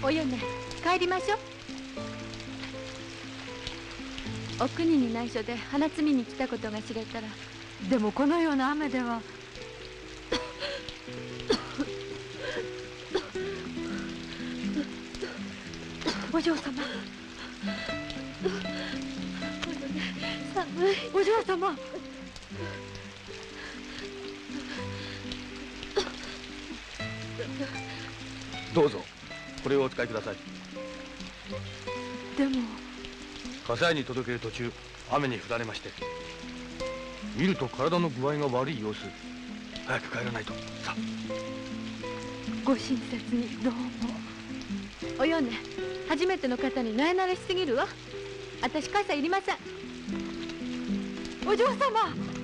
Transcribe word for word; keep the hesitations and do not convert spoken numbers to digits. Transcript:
およね、帰りましょう。お国に内緒で花摘みに来たことが知れたら。 でもこのような雨では。お嬢様。 寒い。 お嬢様。 どうぞ、これをお使いください。 でも笠屋に届ける途中、雨に降られまして、見ると体の具合が悪い様子。早く帰らないと。さあ。 ご親切にどうも。 およね、初めての方になえなれしすぎるわ。私傘いりません。 お嬢様。